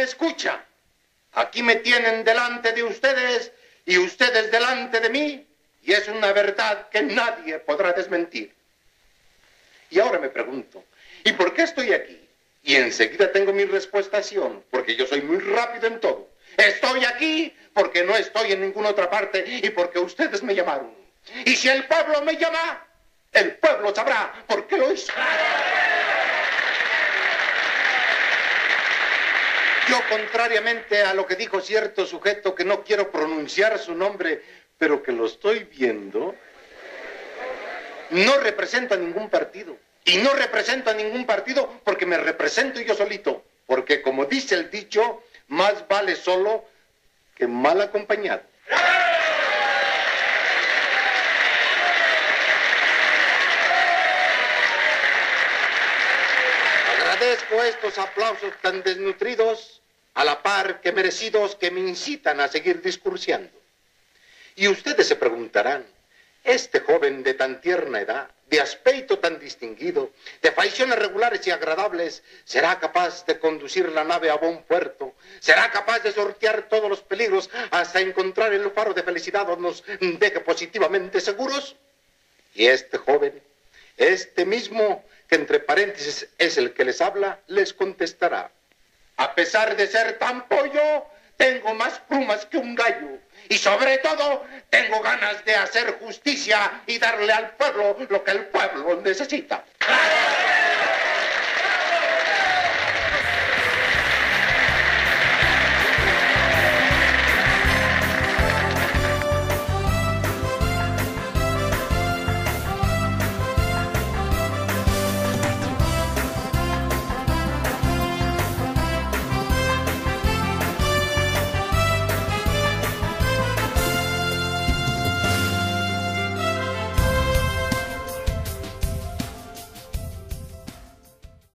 escucha. Aquí me tienen delante de ustedes y ustedes delante de mí, y es una verdad que nadie podrá desmentir. Y ahora me pregunto, ¿y por qué estoy aquí? Y enseguida tengo mi respuestación, porque yo soy muy rápido en todo. Estoy aquí porque no estoy en ninguna otra parte y porque ustedes me llamaron. Y si el pueblo me llama, el pueblo sabrá por qué lo hizo. Yo, contrariamente a lo que dijo cierto sujeto que no quiero pronunciar su nombre, pero que lo estoy viendo, no represento a ningún partido. Y no represento a ningún partido porque me represento yo solito. Porque, como dice el dicho, más vale solo que mal acompañado. Agradezco estos aplausos tan desnutridos, a la par que merecidos, que me incitan a seguir discursiando. Y ustedes se preguntarán, este joven de tan tierna edad, de aspecto tan distinguido, de facciones regulares y agradables, ¿será capaz de conducir la nave a buen puerto? ¿Será capaz de sortear todos los peligros hasta encontrar el faro de felicidad donde nos deje positivamente seguros? Y este joven, este mismo, que entre paréntesis es el que les habla, les contestará: a pesar de ser tan pollo, tengo más plumas que un gallo. Y sobre todo, tengo ganas de hacer justicia y darle al pueblo lo que el pueblo necesita.